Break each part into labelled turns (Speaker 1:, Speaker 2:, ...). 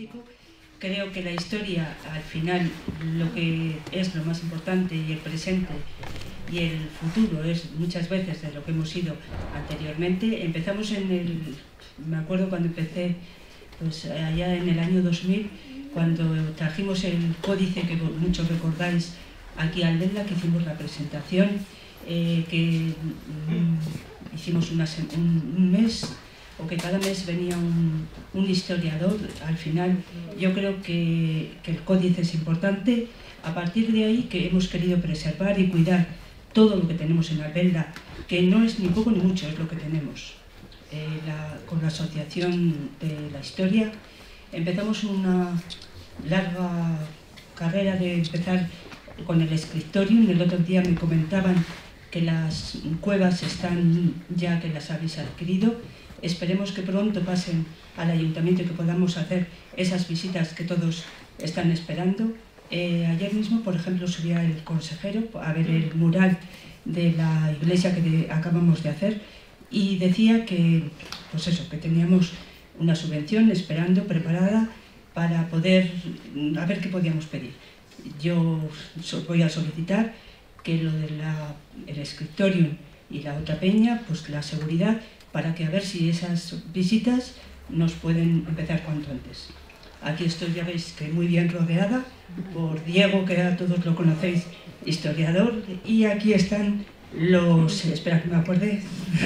Speaker 1: turístico. Creo que la historia, al final, lo que es lo más importante, y el presente y el futuro es muchas veces de lo que hemos sido anteriormente. Empezamos me acuerdo cuando empecé, pues allá en el año 2000, cuando trajimos el códice que muchos recordáis aquí a Albelda, que hicimos la presentación, que hicimos un mes, o que cada mes venía un historiador. Al final yo creo que el códice es importante. A partir de ahí, que hemos querido preservar y cuidar todo lo que tenemos en Albelda, que no es ni poco ni mucho, es lo que tenemos. Con la Asociación de la Historia empezamos una larga carrera de empezar con el Scriptorium. El otro día me comentaban que las cuevas están ya, que las habéis adquirido. Esperemos que pronto pasen al ayuntamiento y que podamos hacer esas visitas que todos están esperando. Ayer mismo, por ejemplo, subía el consejero a ver el mural de la iglesia que acabamos de hacer, y decía que, pues eso, que teníamos una subvención esperando, preparada, para poder, a ver qué podíamos pedir. Yo voy a solicitar que lo del Scriptorium y la otra peña, pues la seguridad, para que a ver si esas visitas nos pueden empezar cuanto antes. Aquí estoy, ya veis, que muy bien rodeada por Diego, que a todos lo conocéis, historiador, y aquí están los, espera que me acuerde,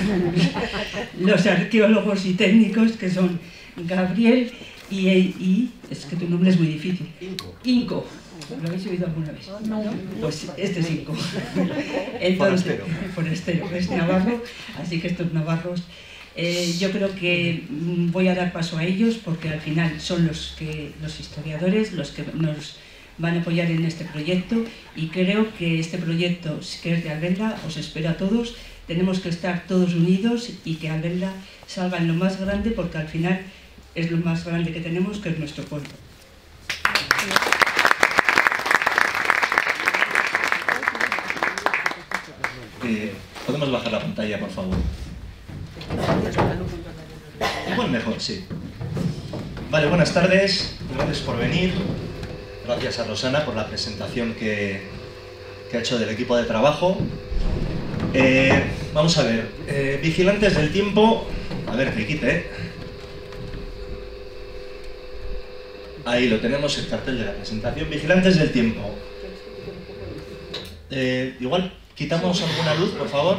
Speaker 1: los arqueólogos y técnicos, que son Gabriel y es que tu nombre es muy difícil. Inco. ¿Lo habéis oído alguna vez? No. Pues este es Inco. Entonces, forastero, es navarro, así que estos navarros, yo creo que voy a dar paso a ellos, porque al final son los historiadores los que nos van a apoyar en este proyecto, y creo que este proyecto, que es de Albelda, os espero a todos. Tenemos que estar todos unidos y que Albelda salga en lo más grande, porque al final es lo más grande que tenemos, que es nuestro pueblo.
Speaker 2: ¿Podemos bajar la pantalla, por favor? Igual mejor, sí. Vale, buenas tardes, gracias por venir. Gracias a Rosana por la presentación que ha hecho del equipo de trabajo. Vamos a ver, vigilantes del tiempo. A ver, que quite. Ahí lo tenemos, el cartel de la presentación. Vigilantes del tiempo. Igual quitamos alguna luz, por favor.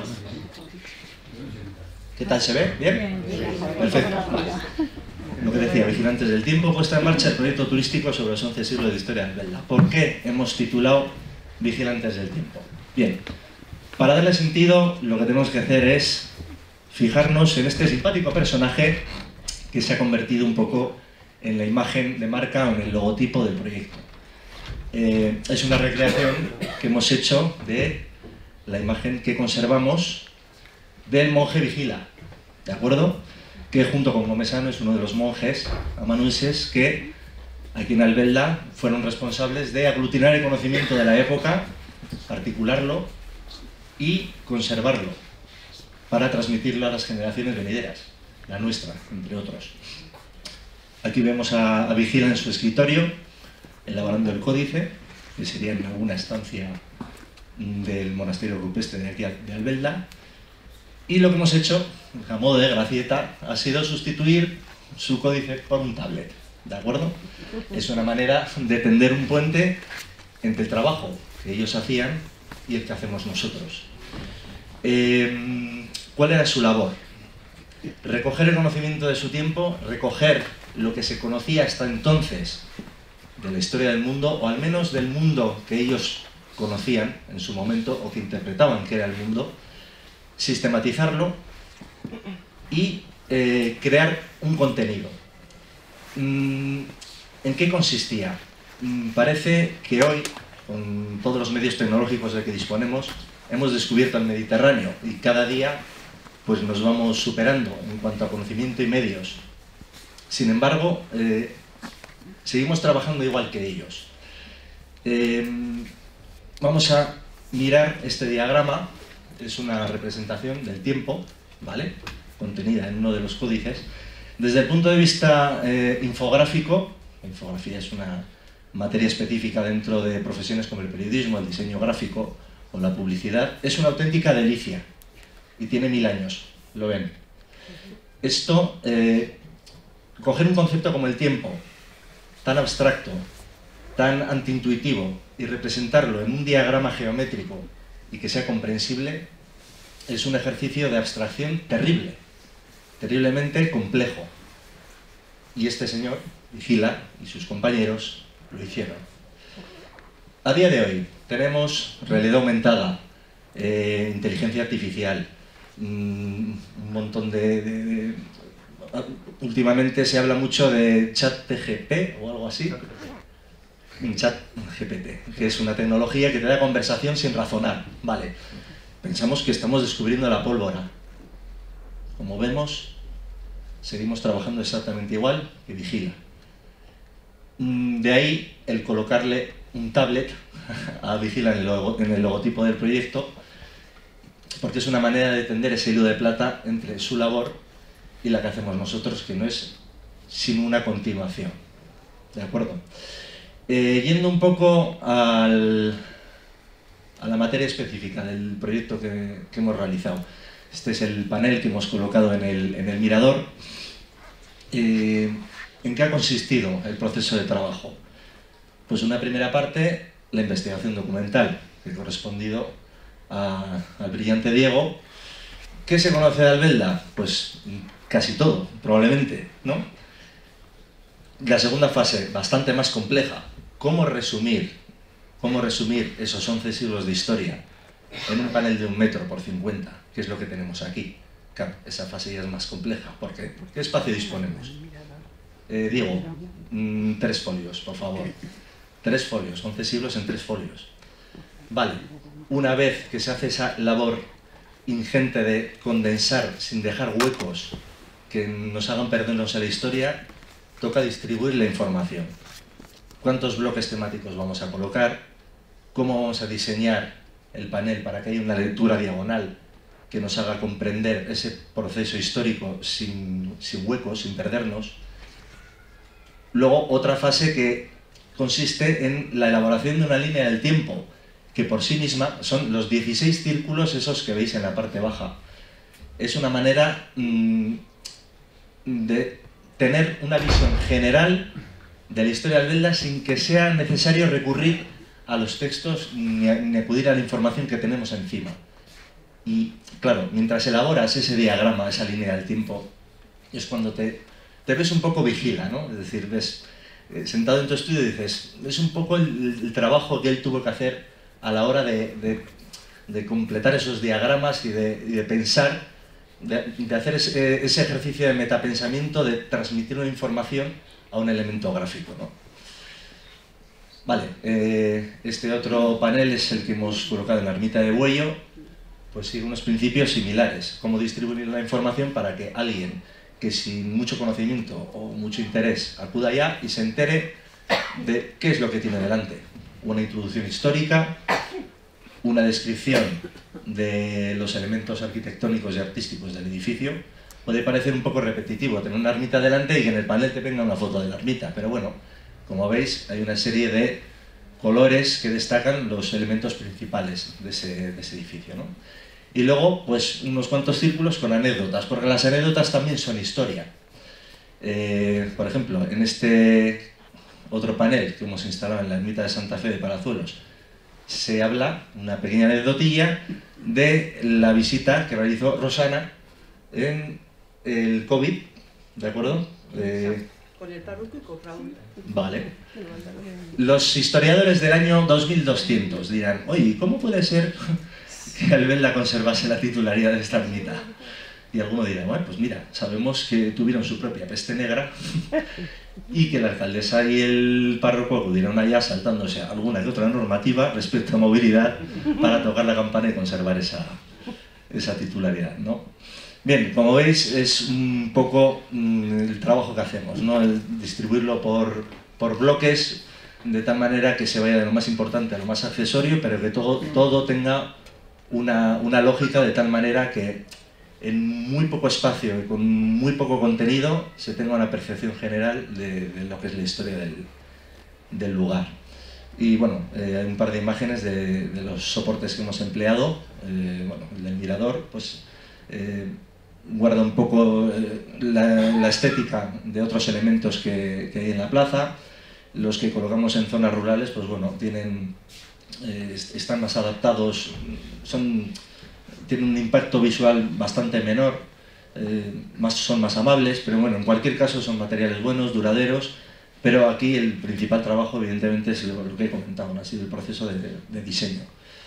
Speaker 2: ¿Qué tal se ve? ¿Bien? Perfecto. Vale. Lo que decía, Vigilantes del Tiempo, puesta en marcha el proyecto turístico sobre los 11 siglos de historia de Albelda. ¿Por qué hemos titulado Vigilantes del Tiempo? Bien, para darle sentido, lo que tenemos que hacer es fijarnos en este simpático personaje que se ha convertido un poco en la imagen de marca o en el logotipo del proyecto. Es una recreación que hemos hecho de la imagen que conservamos del monje Vigila, ¿de acuerdo? Que junto con Gomesano es uno de los monjes amanuenses que aquí en Albelda fueron responsables de aglutinar el conocimiento de la época, articularlo y conservarlo para transmitirlo a las generaciones venideras, la nuestra, entre otros. Aquí vemos a Vigila en su escritorio, elaborando el códice, que sería en alguna estancia del monasterio rupestre de aquí de Albelda. Y lo que hemos hecho, a modo de gracieta, ha sido sustituir su códice por un tablet, ¿de acuerdo? Es una manera de tender un puente entre el trabajo que ellos hacían y el que hacemos nosotros. ¿Cuál era su labor? Recoger el conocimiento de su tiempo, recoger lo que se conocía hasta entonces de la historia del mundo, o al menos del mundo que ellos conocían en su momento, o que interpretaban que era el mundo, sistematizarlo y crear un contenido. ¿En qué consistía? Parece que hoy, con todos los medios tecnológicos de que disponemos, hemos descubierto el Mediterráneo y cada día pues, nos vamos superando en cuanto a conocimiento y medios. Sin embargo, seguimos trabajando igual que ellos. Vamos a mirar este diagrama. Es una representación del tiempo, ¿vale? Contenida en uno de los códices. Desde el punto de vista infográfico, La infografía es una materia específica dentro de profesiones como el periodismo, el diseño gráfico o la publicidad. Es una auténtica delicia y tiene 1000 años, lo ven. Esto, coger un concepto como el tiempo, tan abstracto, tan antiintuitivo, y representarlo en un diagrama geométrico y que sea comprensible, es un ejercicio de abstracción terrible, terriblemente complejo. Y este señor, Vigila, y sus compañeros lo hicieron. A día de hoy tenemos realidad aumentada, inteligencia artificial, un montón últimamente se habla mucho de ChatGPT o algo así. ChatGPT, que es una tecnología que te da conversación sin razonar. Vale, pensamos que estamos descubriendo la pólvora. Como vemos, seguimos trabajando exactamente igual que Vigila. De ahí el colocarle un tablet a Vigila en el logotipo del proyecto, porque es una manera de tender ese hilo de plata entre su labor y la que hacemos nosotros, que no es sino una continuación. ¿De acuerdo? Yendo un poco a la materia específica del proyecto que hemos realizado. Este es el panel que hemos colocado en el mirador. ¿En qué ha consistido el proceso de trabajo? Pues una primera parte, la investigación documental, que ha correspondido al brillante Diego. ¿Qué se conoce de Albelda? Pues casi todo, probablemente, ¿no? La segunda fase, bastante más compleja. ¿Cómo resumir esos 11 siglos de historia en un panel de 1 metro por 50, que es lo que tenemos aquí? Claro, esa fase ya es más compleja. ¿Por qué? ¿Qué espacio disponemos? Diego, 3 folios, por favor. 3 folios, 11 siglos en 3 folios. Vale, una vez que se hace esa labor ingente de condensar sin dejar huecos que nos hagan perdernos en la historia, toca distribuir la información. ¿Cuántos bloques temáticos vamos a colocar? ¿Cómo vamos a diseñar el panel para que haya una lectura diagonal que nos haga comprender ese proceso histórico sin huecos, sin perdernos? Luego, otra fase que consiste en la elaboración de una línea del tiempo, que por sí misma son los 16 círculos esos que veis en la parte baja. Es una manera de tener una visión general de la historia de Albelda sin que sea necesario recurrir a los textos ni acudir a la información que tenemos encima. Y claro, mientras elaboras ese diagrama, esa línea del tiempo, es cuando te ves un poco Vigila, ¿no? Es decir, ves sentado en tu estudio y dices, es un poco el trabajo que él tuvo que hacer a la hora de completar esos diagramas y de pensar, de hacer ese ejercicio de metapensamiento, de transmitir una información a un elemento gráfico, ¿no? Vale, este otro panel es el que hemos colocado en la ermita de Buello, pues sigue unos principios similares. Cómo distribuir la información para que alguien que sin mucho conocimiento o mucho interés acuda allá y se entere de qué es lo que tiene delante. Una introducción histórica, una descripción de los elementos arquitectónicos y artísticos del edificio. Puede parecer un poco repetitivo tener una ermita delante y que en el panel te venga una foto de la ermita, pero bueno, como veis hay una serie de colores que destacan los elementos principales de ese edificio, ¿no? Y luego, pues, unos cuantos círculos con anécdotas, porque las anécdotas también son historia. Por ejemplo, en este otro panel que hemos instalado en la ermita de Santa Fe de Palazuelos, se habla, una pequeña anécdotilla, de la visita que realizó Rosana en el COVID, ¿de acuerdo?
Speaker 3: Con el párroco y con Raúl.
Speaker 2: Vale. Los historiadores del año 2200 dirán, oye, ¿cómo puede ser que Albelda conservase la titularidad de esta ermita? Y alguno dirá, bueno, pues mira, sabemos que tuvieron su propia peste negra y que la alcaldesa y el párroco acudieron allá saltándose alguna que otra normativa respecto a movilidad para tocar la campana y conservar esa titularidad, ¿no? Bien, como veis, es un poco el trabajo que hacemos, ¿no? El distribuirlo por bloques de tal manera que se vaya de lo más importante a lo más accesorio, pero que todo tenga una lógica de tal manera que en muy poco espacio y con muy poco contenido se tenga una percepción general de lo que es la historia del lugar. Y bueno, hay un par de imágenes de los soportes que hemos empleado. Bueno, el del mirador pues guarda un poco la estética de otros elementos que hay en la plaza. Los que colocamos en zonas rurales pues bueno, están más adaptados, tienen un impacto visual bastante menor, son más amables, pero bueno, en cualquier caso son materiales buenos, duraderos, pero aquí el principal trabajo evidentemente es lo que he comentado, ha sido el proceso de diseño.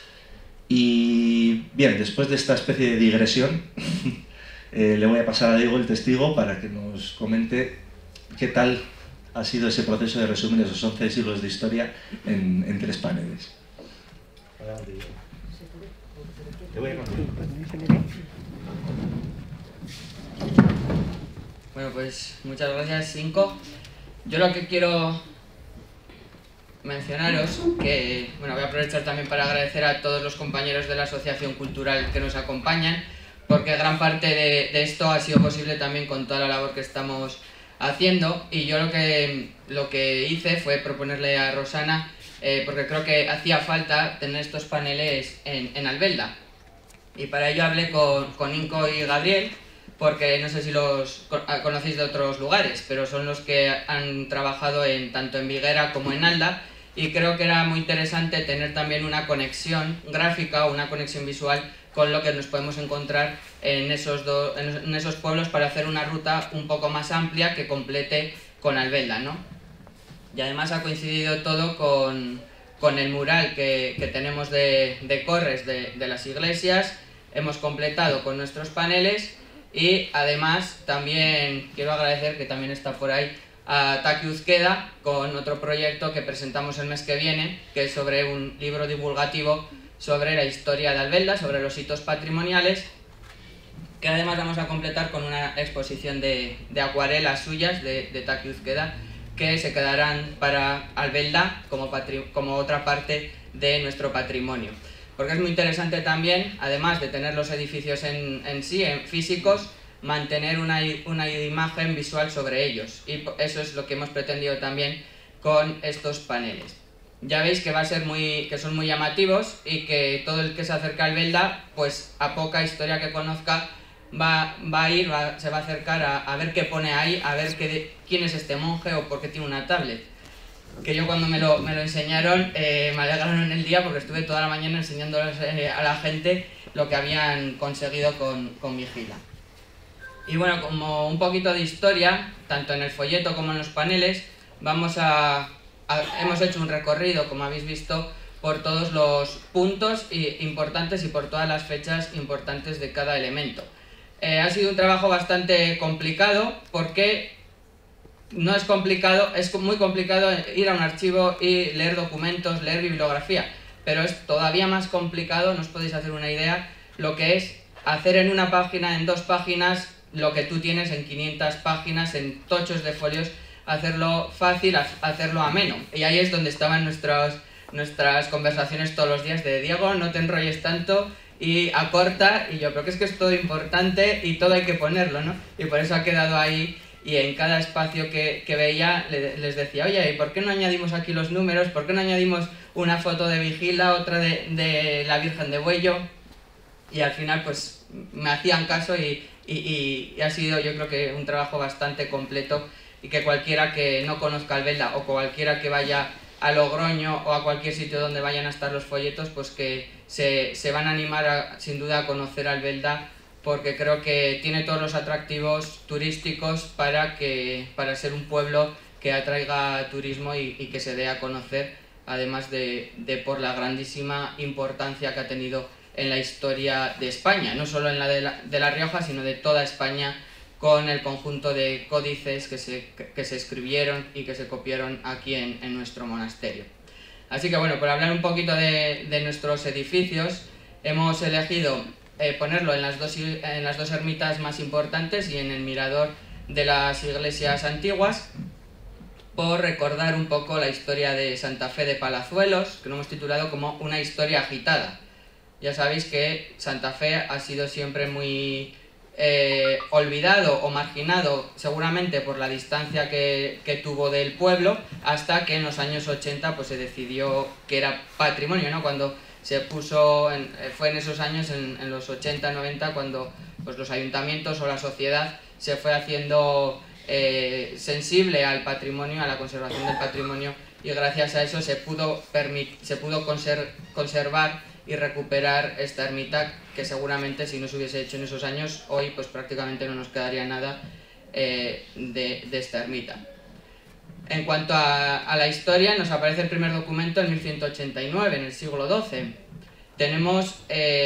Speaker 2: Y bien, después de esta especie de digresión, le voy a pasar a Diego el testigo para que nos comente qué tal ha sido ese proceso de resumir esos 11 siglos de historia en 3 paneles. Adelante, Diego. Te voy a contar.
Speaker 4: Bueno, pues muchas gracias, Cinco. Yo lo que quiero mencionaros, que bueno, voy a aprovechar también para agradecer a todos los compañeros de la Asociación Cultural que nos acompañan, porque gran parte de esto ha sido posible también con toda la labor que estamos haciendo, y yo lo que hice fue proponerle a Rosana, porque creo que hacía falta tener estos paneles en Albelda. Y para ello hablé con Inco y Gabriel, porque no sé si los conocéis de otros lugares, pero son los que han trabajado tanto en Viguera como en Alda, y creo que era muy interesante tener también una conexión gráfica o una conexión visual con lo que nos podemos encontrar en esos pueblos, para hacer una ruta un poco más amplia que complete con Albelda, ¿no? Y además ha coincidido todo con el mural que tenemos de Corres de las iglesias. Hemos completado con nuestros paneles, y además también quiero agradecer, que también está por ahí, a Taki Uzqueda con otro proyecto que presentamos el mes que viene, que es sobre un libro divulgativo sobre la historia de Albelda, sobre los hitos patrimoniales, que además vamos a completar con una exposición de acuarelas suyas de Taki Uzqueda, que se quedarán para Albelda como otra parte de nuestro patrimonio. Porque es muy interesante también, además de tener los edificios en físicos, mantener una imagen visual sobre ellos. Y eso es lo que hemos pretendido también con estos paneles. Ya veis que que son muy llamativos, y que todo el que se acerca a Albelda, pues a poca historia que conozca, se va a acercar a ver qué pone ahí, a ver quién es este monje o por qué tiene una tablet. Que yo cuando me lo enseñaron me alegraron el día, porque estuve toda la mañana enseñándoles a la gente lo que habían conseguido con Vigila. Y bueno, como un poquito de historia, tanto en el folleto como en los paneles, hemos hecho un recorrido, como habéis visto, por todos los puntos importantes y por todas las fechas importantes de cada elemento. Ha sido un trabajo bastante complicado, porque no es complicado, es muy complicado ir a un archivo y leer documentos, leer bibliografía, pero es todavía más complicado, no os podéis hacer una idea, lo que es hacer en una página, en 2 páginas, lo que tú tienes en 500 páginas, en tochos de folios, hacerlo fácil, hacerlo ameno. Y ahí es donde estaban nuestras conversaciones todos los días de: Diego, no te enrolles tanto y acorta, y yo creo que es todo importante y todo hay que ponerlo, ¿no? Y por eso ha quedado ahí. Y en cada espacio que veía les decía: oye, ¿y por qué no añadimos aquí los números? ¿Por qué no añadimos una foto de Vigila, otra de la Virgen de Buello? Y al final pues me hacían caso, y ha sido, yo creo que un trabajo bastante completo, y que cualquiera que no conozca Albelda, o cualquiera que vaya a Logroño o a cualquier sitio donde vayan a estar los folletos, pues que se van a animar sin duda a conocer Albelda, porque creo que tiene todos los atractivos turísticos para ser un pueblo que atraiga turismo y que se dé a conocer, además de por la grandísima importancia que ha tenido en la historia de España, no solo en la de La Rioja, sino de toda España, con el conjunto de códices que se escribieron y que se copiaron aquí en nuestro monasterio. Así que bueno, por hablar un poquito de nuestros edificios, hemos elegido ponerlo en las dos ermitas más importantes y en el mirador de las iglesias antiguas, por recordar un poco la historia de Santa Fe de Palazuelos, que lo hemos titulado como una historia agitada. Ya sabéis que Santa Fe ha sido siempre muy olvidado o marginado seguramente por la distancia que tuvo del pueblo, hasta que en los años 80 pues se decidió que era patrimonio, ¿no? Cuando se puso, fue en esos años, en los 80-90, cuando pues, los ayuntamientos o la sociedad se fue haciendo sensible al patrimonio, a la conservación del patrimonio, y gracias a eso se pudo conservar y recuperar esta ermita, que seguramente si no se hubiese hecho en esos años, hoy pues prácticamente no nos quedaría nada de esta ermita. En cuanto a la historia, nos aparece el primer documento en 1189, en el siglo XII. Tenemos,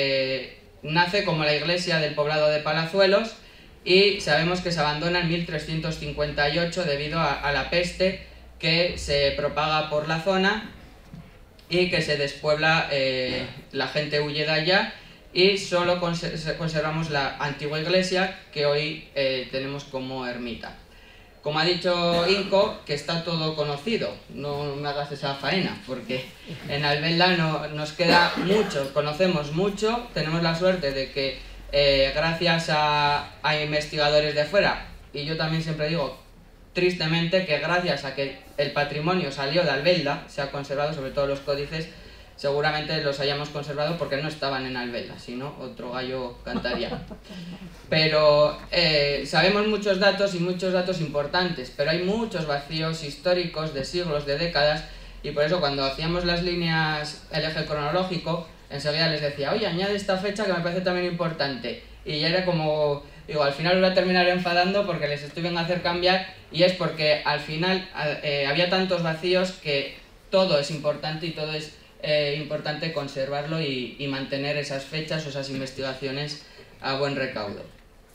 Speaker 4: nace como la iglesia del poblado de Palazuelos, y sabemos que se abandona en 1358 debido a la peste que se propaga por la zona y que se despuebla, la gente huye de allá, y solo conservamos la antigua iglesia que hoy tenemos como ermita. Como ha dicho Inco, que está todo conocido, no me hagas esa faena, porque en Albelda nos queda mucho, conocemos mucho, tenemos la suerte de que gracias a investigadores de fuera, y yo también siempre digo, tristemente, que gracias a que el patrimonio salió de Albelda, se ha conservado, sobre todo los códices, seguramente los hayamos conservado porque no estaban en Albelda, si no, otro gallo cantaría. Pero sabemos muchos datos, y muchos datos importantes, pero hay muchos vacíos históricos de siglos, de décadas, y por eso cuando hacíamos las líneas, el eje cronológico, enseguida les decía, oye, añade esta fecha que me parece también importante, y ya era como, digo, al final os voy a terminar enfadando porque les estoy viendo a hacer cambiar, y es porque al final había tantos vacíos que todo es importante, y todo es importante conservarlo y mantener esas fechas o esas investigaciones a buen recaudo.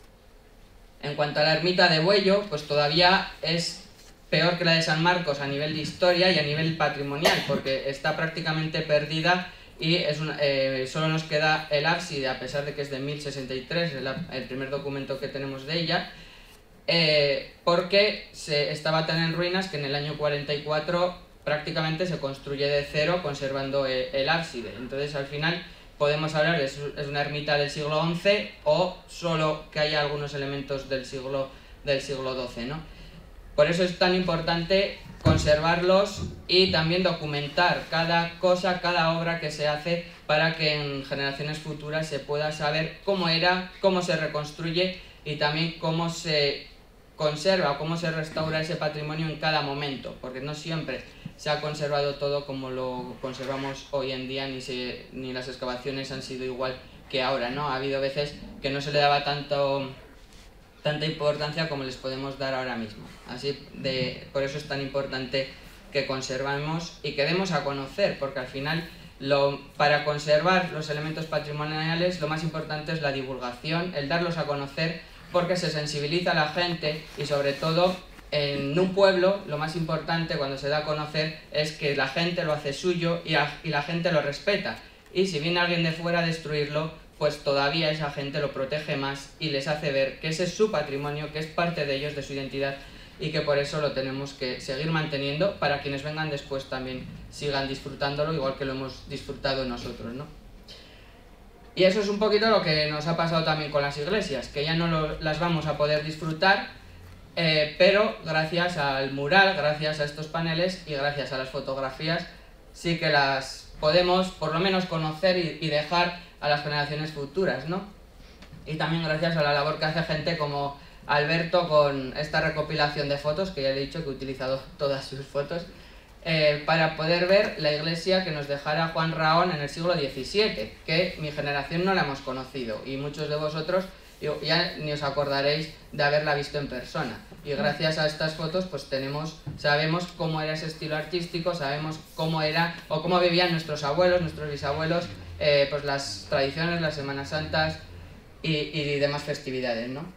Speaker 4: En cuanto a la ermita de Buello, pues todavía es peor que la de San Marcos a nivel de historia y a nivel patrimonial, porque está prácticamente perdida, y solo nos queda el ábside, a pesar de que es de 1063, el primer documento que tenemos de ella, porque estaba tan en ruinas que en el año 44 prácticamente se construye de cero, conservando el ábside. Entonces al final podemos hablar de es una ermita del siglo XI, o solo que haya algunos elementos del siglo XII, ¿no? Por eso es tan importante conservarlos y también documentar cada cosa, cada obra que se hace, para que en generaciones futuras se pueda saber cómo era, cómo se reconstruye, y también cómo se conserva, cómo se restaura ese patrimonio en cada momento, porque no siempre se ha conservado todo como lo conservamos hoy en día, ni las excavaciones han sido igual que ahora, ¿no? Ha habido veces que no se le daba tanta importancia como les podemos dar ahora mismo. Por eso es tan importante que conservemos y que demos a conocer, porque al final para conservar los elementos patrimoniales lo más importante es la divulgación, el darlos a conocer, porque se sensibiliza a la gente, y sobre todo en un pueblo lo más importante cuando se da a conocer es que la gente lo hace suyo y la gente lo respeta, y si viene alguien de fuera a destruirlo, pues todavía esa gente lo protege más y les hace ver que ese es su patrimonio, que es parte de ellos, de su identidad, y que por eso lo tenemos que seguir manteniendo, para quienes vengan después también sigan disfrutándolo igual que lo hemos disfrutado nosotros, ¿no? Y eso es un poquito lo que nos ha pasado también con las iglesias, que ya no las vamos a poder disfrutar, pero gracias al mural, gracias a estos paneles y gracias a las fotografías, sí que las podemos por lo menos conocer y dejar a las generaciones futuras, ¿no? Y también gracias a la labor que hace gente como Alberto con esta recopilación de fotos, que ya he dicho que he utilizado todas sus fotos, para poder ver la iglesia que nos dejara Juan Rahón en el siglo XVII, que mi generación no la hemos conocido, y muchos de vosotros ya ni os acordaréis de haberla visto en persona. Y gracias a estas fotos pues sabemos cómo era ese estilo artístico, sabemos cómo era o cómo vivían nuestros abuelos, nuestros bisabuelos, pues las tradiciones, las Semanas Santas y demás festividades, ¿no?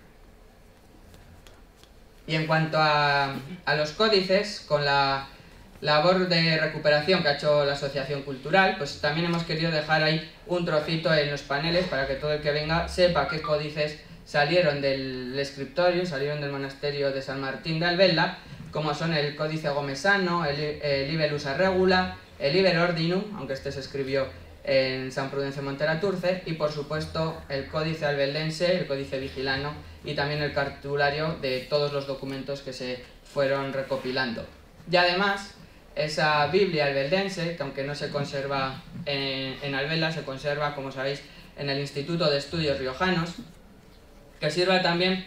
Speaker 4: Y en cuanto a los códices, con la labor de recuperación que ha hecho la Asociación Cultural, pues también hemos querido dejar ahí un trocito en los paneles para que todo el que venga sepa qué códices salieron del escriptorio, salieron del monasterio de San Martín de Albelda, como son el Códice Gomesano, el Liber Usa Regula, el Liber Ordinum, aunque este se escribió en San Prudencio Monteraturce, y por supuesto el Códice Albeldense, el Códice Vigilano y también el cartulario de todos los documentos que se fueron recopilando. Y además, esa Biblia albeldense, que aunque no se conserva en Albelda, se conserva, como sabéis, en el Instituto de Estudios Riojanos, que sirva también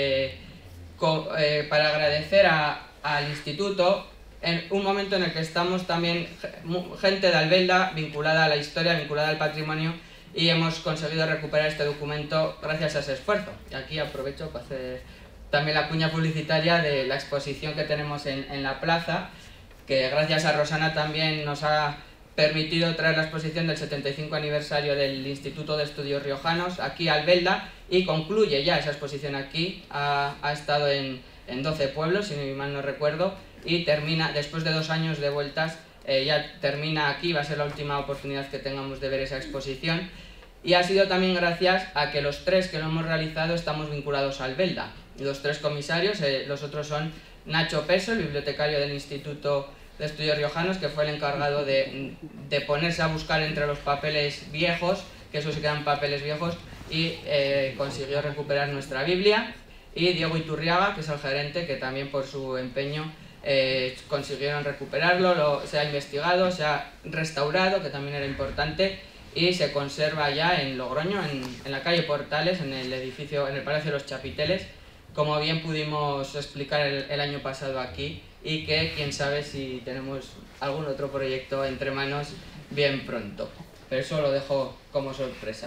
Speaker 4: para agradecer al Instituto en un momento en el que estamos también gente de Albelda vinculada a la historia, vinculada al patrimonio, y hemos conseguido recuperar este documento gracias a ese esfuerzo. Y aquí aprovecho para hacer también la cuña publicitaria de la exposición que tenemos en la plaza, que gracias a Rosana también nos ha permitido traer la exposición del 75 aniversario del Instituto de Estudios Riojanos aquí a Albelda, y concluye ya esa exposición aquí. Ha estado en 12 pueblos, si mal no recuerdo, y termina, después de 2 años de vueltas, ya termina aquí. Va a ser la última oportunidad que tengamos de ver esa exposición, y ha sido también gracias a que los 3 que lo hemos realizado estamos vinculados a Albelda. Y los 3 comisarios, los otros son Nacho Peso, el bibliotecario del Instituto de Estudios Riojanos, que fue el encargado de ponerse a buscar entre los papeles viejos, que eso sí que eran papeles viejos, y consiguió recuperar nuestra Biblia, y Diego Iturriaga, que es el gerente, que también por su empeño consiguieron recuperarlo. Se ha investigado, se ha restaurado, que también era importante, y se conserva ya en Logroño, en la calle Portales, en el edificio, en el Palacio de los Chapiteles, como bien pudimos explicar el año pasado aquí, y que quién sabe si tenemos algún otro proyecto entre manos bien pronto. Pero eso lo dejo como sorpresa.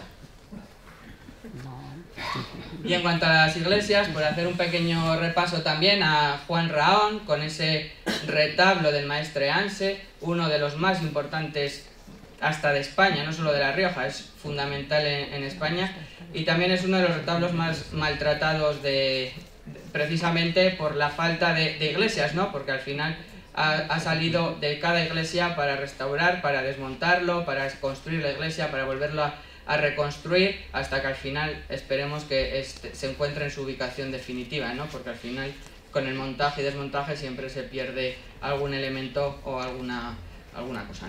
Speaker 4: Y en cuanto a las iglesias, por hacer un pequeño repaso también a Juan Raón, con ese retablo del Maestre Anse, uno de los más importantes hasta de España, no solo de La Rioja, es fundamental en España, y también es uno de los retablos más maltratados precisamente por la falta de iglesias, ¿no? Porque al final ha salido de cada iglesia para restaurar, para desmontarlo, para construir la iglesia, para volverlo a reconstruir, hasta que al final esperemos que se encuentre en su ubicación definitiva, ¿no? Porque al final con el montaje y desmontaje siempre se pierde algún elemento o alguna cosa, ¿no?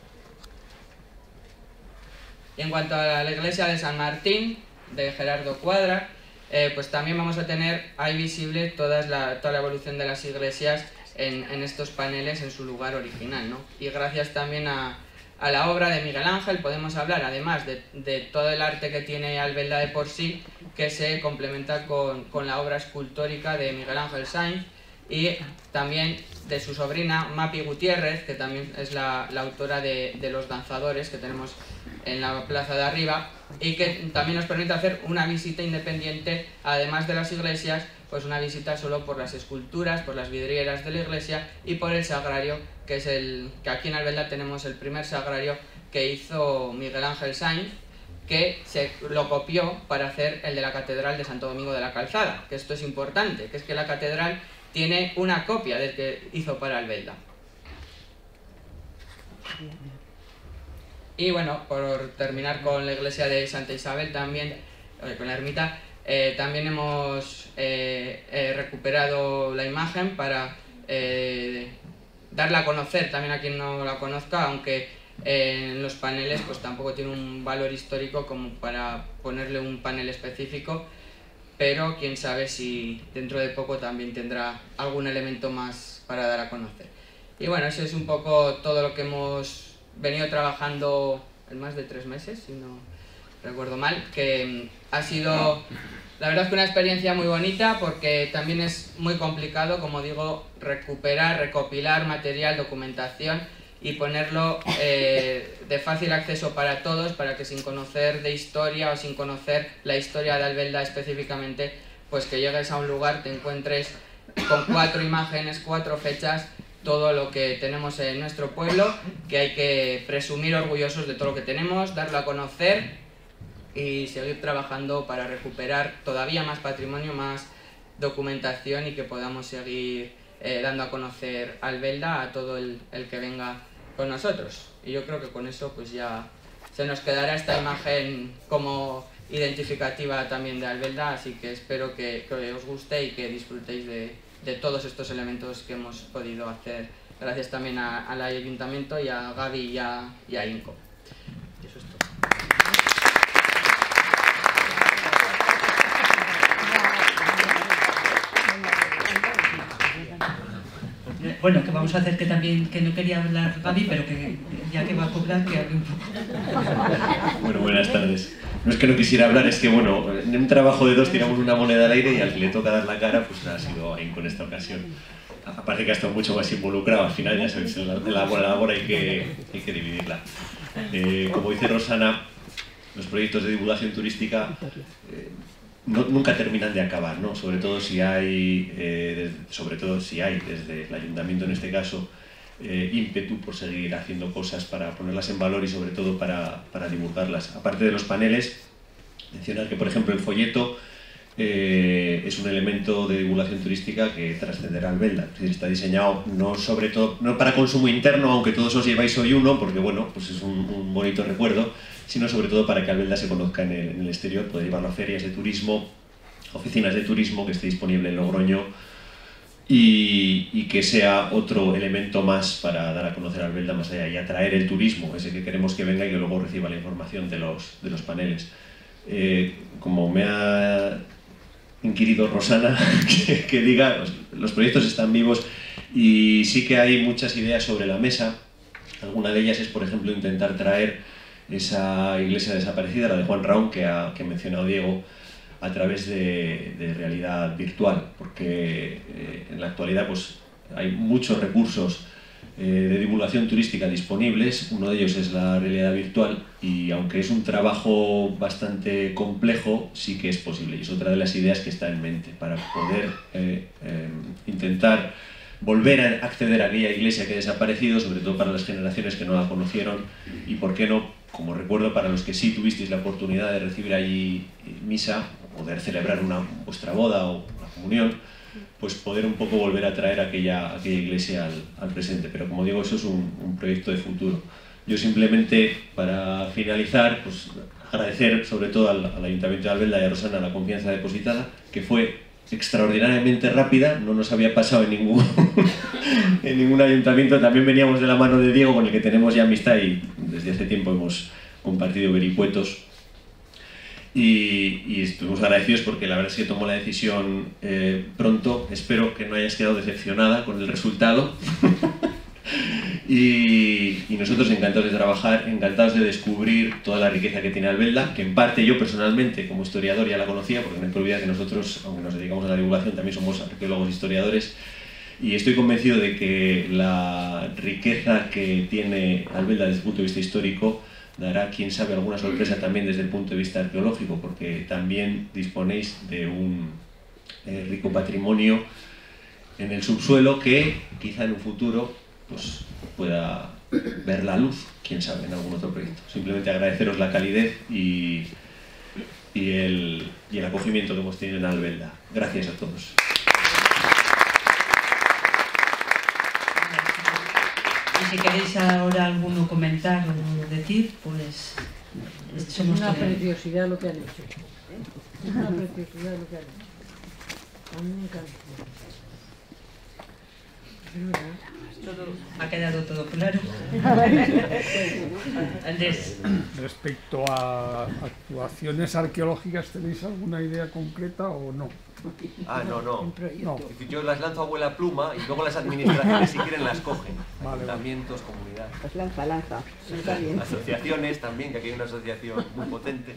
Speaker 4: Y en cuanto a la iglesia de San Martín, de Gerardo Cuadra, pues también vamos a tener ahí visible toda la evolución de las iglesias en estos paneles en su lugar original, ¿no? Y gracias también a la obra de Miguel Ángel podemos hablar, además de todo el arte que tiene Albelda de por sí, que se complementa con la obra escultórica de Miguel Ángel Sainz, y también de su sobrina Mapi Gutiérrez, que también es la autora de Los Danzadores, que tenemos en la plaza de arriba, y que también nos permite hacer una visita independiente, además de las iglesias, pues una visita solo por las esculturas, por las vidrieras de la iglesia y por el sagrario, que es que aquí en Albelda tenemos el primer sagrario que hizo Miguel Ángel Sainz, que se lo copió para hacer el de la Catedral de Santo Domingo de la Calzada, que esto es importante, que es que la catedral tiene una copia del que hizo para Albelda. Y bueno, por terminar con la iglesia de Santa Isabel también, con la ermita, también hemos recuperado la imagen para darla a conocer también a quien no la conozca, aunque en los paneles pues tampoco tiene un valor histórico como para ponerle un panel específico, pero quién sabe si dentro de poco también tendrá algún elemento más para dar a conocer. Y bueno, eso es un poco todo lo que hemos venido trabajando en más de 3 meses, si no recuerdo mal, que ha sido la verdad es que una experiencia muy bonita, porque también es muy complicado, como digo, recopilar material, documentación y ponerlo de fácil acceso para todos, para que sin conocer de historia o sin conocer la historia de Albelda específicamente, pues que llegues a un lugar, te encuentres con 4 imágenes, 4 fechas, todo lo que tenemos en nuestro pueblo, que hay que presumir orgullosos de todo lo que tenemos, darlo a conocer y seguir trabajando para recuperar todavía más patrimonio, más documentación, y que podamos seguir dando a conocer Albelda a todo el que venga con nosotros. Y yo creo que con eso pues ya se nos quedará esta imagen como identificativa también de Albelda, así que espero que os guste y que disfrutéis de todos estos elementos que hemos podido hacer. Gracias también al Ayuntamiento y a Gaby y a Inco.
Speaker 1: Bueno, que vamos a hacer que también, que no quería hablar Gaby, pero que ya que va a cobrar, que hable un poco.
Speaker 5: Bueno, buenas tardes. No es que no quisiera hablar, es que bueno, en un trabajo de dos tiramos una moneda al aire y al que le toca dar la cara, pues ha sido ahí con esta ocasión. Aparte que ha estado mucho más involucrado, al final ya sabéis, la labor hay que dividirla. Como dice Rosana, los proyectos de divulgación turística nunca terminan de acabar, ¿no? Sobre todo si hay, desde el ayuntamiento en este caso, ímpetu por seguir haciendo cosas para ponerlas en valor y sobre todo para divulgarlas. Aparte de los paneles, mencionar que por ejemplo el folleto es un elemento de divulgación turística que trascenderá al Belda. Es decir, está diseñado no sobre todo, no para consumo interno, aunque todos os lleváis hoy uno, porque bueno, pues es un bonito recuerdo, sino sobre todo para que Albelda se conozca en el exterior, poder llevarlo a ferias de turismo, oficinas de turismo, que esté disponible en Logroño y que sea otro elemento más para dar a conocer a Albelda más allá y atraer el turismo, ese que queremos que venga y que luego reciba la información de los paneles. Como me ha inquirido Rosana, que diga, los proyectos están vivos y sí que hay muchas ideas sobre la mesa. Alguna de ellas es, por ejemplo, intentar traer esa iglesia desaparecida, la de Juan Raón, que ha mencionado Diego, a través de realidad virtual, porque en la actualidad pues, hay muchos recursos de divulgación turística disponibles. Uno de ellos es la realidad virtual y aunque es un trabajo bastante complejo, sí que es posible y es otra de las ideas que está en mente para poder intentar volver a acceder a aquella iglesia que ha desaparecido, sobre todo para las generaciones que no la conocieron y, por qué no, como recuerdo, para los que sí tuvisteis la oportunidad de recibir allí misa, poder celebrar vuestra boda o la comunión, pues poder un poco volver a traer aquella iglesia al presente. Pero como digo, eso es un proyecto de futuro. Yo simplemente, para finalizar, pues agradecer sobre todo al Ayuntamiento de Albelda y a Rosana la confianza depositada, que fue extraordinariamente rápida, no nos había pasado en ningún ayuntamiento. También veníamos de la mano de Diego, con el que tenemos ya amistad y desde hace tiempo hemos compartido vericuetos. Y estuvimos agradecidos porque la verdad es que tomó la decisión pronto. Espero que no hayas quedado decepcionada con el resultado. y nosotros encantados de trabajar, encantados de descubrir toda la riqueza que tiene Albelda, que en parte yo personalmente como historiador ya la conocía, porque no hay que olvidar que nosotros, aunque nos dedicamos a la divulgación, también somos arqueólogos e historiadores, y estoy convencido de que la riqueza que tiene Albelda desde el punto de vista histórico dará, quién sabe, alguna sorpresa también desde el punto de vista arqueológico, porque también disponéis de un rico patrimonio en el subsuelo que quizá en un futuro pues, pueda ver la luz, quién sabe, en algún otro proyecto. Simplemente agradeceros la calidez y el acogimiento que hemos tenido en Albelda. Gracias a todos.
Speaker 1: Y si queréis ahora alguno comentar o decir, pues somos
Speaker 3: una
Speaker 1: todos.
Speaker 3: preciosidad lo que han hecho. Una preciosidad lo que han hecho. A mí me encanta. Es verdad.
Speaker 1: Ha quedado todo claro. Andrés.
Speaker 6: Respecto a actuaciones arqueológicas, ¿tenéis alguna idea concreta o no?
Speaker 7: Ah, no.
Speaker 6: No.
Speaker 7: Yo las lanzo a abuela pluma y luego las administraciones, si quieren, las cogen.
Speaker 6: Vale.
Speaker 7: Ayuntamientos, comunidades.
Speaker 3: Pues lanza. Está bien.
Speaker 7: Asociaciones también, que aquí hay una asociación muy potente.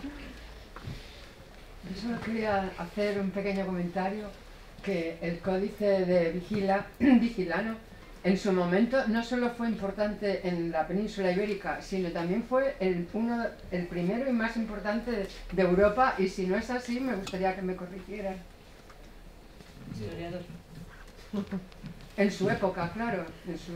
Speaker 8: Yo solo quería hacer un pequeño comentario, que el códice de Vigilano en su momento no solo fue importante en la península ibérica, sino también fue el primero y más importante de Europa, y si no es así me gustaría que me corrigieran.
Speaker 1: Historiador.
Speaker 8: En su época, claro.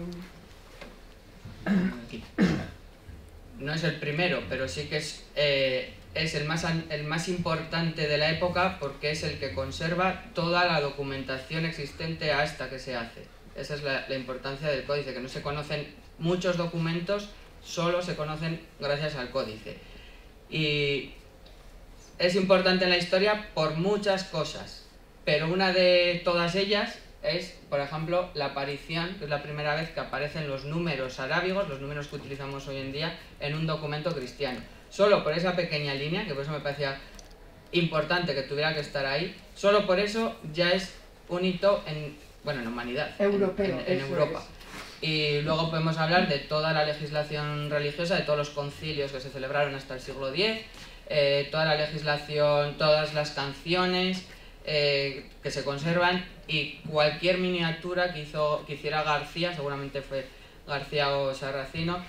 Speaker 4: No es el primero, pero sí que es el más importante de la época, porque es el que conserva toda la documentación existente hasta que se hace. Esa es la importancia del códice, que no se conocen muchos documentos, solo se conocen gracias al códice. Y es importante en la historia por muchas cosas, pero una de todas ellas es, por ejemplo, la aparición, que es la primera vez que aparecen los números arábigos, los números que utilizamos hoy en día, en un documento cristiano. Solo por esa pequeña línea, que por eso me parecía importante que tuviera que estar ahí, solo por eso ya es un hito bueno, en la humanidad,
Speaker 8: Europeo,
Speaker 4: en Europa. Y luego podemos hablar de toda la legislación religiosa, de todos los concilios que se celebraron hasta el siglo X, toda la legislación, todas las canciones que se conservan, y cualquier miniatura que hiciera García, seguramente fue García o Sarracino,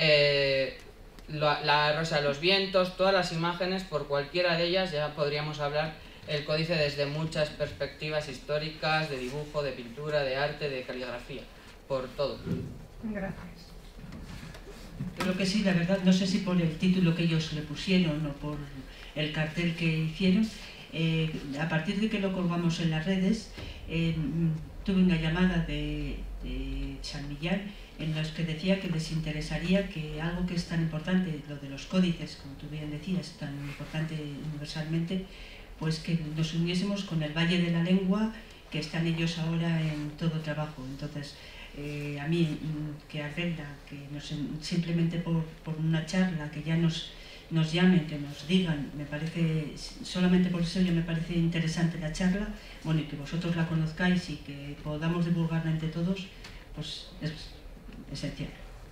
Speaker 4: la Rosa de los Vientos, todas las imágenes, por cualquiera de ellas ya podríamos hablar el códice desde muchas perspectivas históricas, de dibujo, de pintura, de arte, de caligrafía, por todo.
Speaker 8: Gracias.
Speaker 1: Yo creo que sí, la verdad, no sé si por el título que ellos le pusieron o por el cartel que hicieron, a partir de que lo colgamos en las redes, tuve una llamada de San Millán en los que decía que les interesaría que algo que es tan importante, lo de los códices, como tú bien decías, tan importante universalmente, pues que nos uniésemos con el Valle de la Lengua, que están ellos ahora en todo trabajo. Entonces, a mí, que Arbelda, que simplemente por una charla, que ya nos llamen, que nos digan, me parece, solamente por eso ya me parece interesante la charla, bueno, y que vosotros la conozcáis y que podamos divulgarla entre todos, pues es esencial.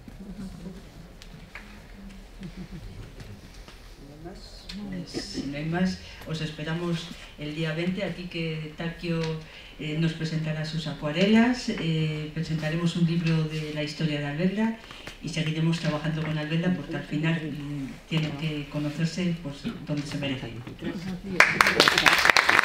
Speaker 1: Si no hay más, os esperamos el día 20, aquí que Takio nos presentará sus acuarelas, presentaremos un libro de la historia de Albelda y seguiremos trabajando con Albelda porque al final tienen que conocerse pues, donde se merece.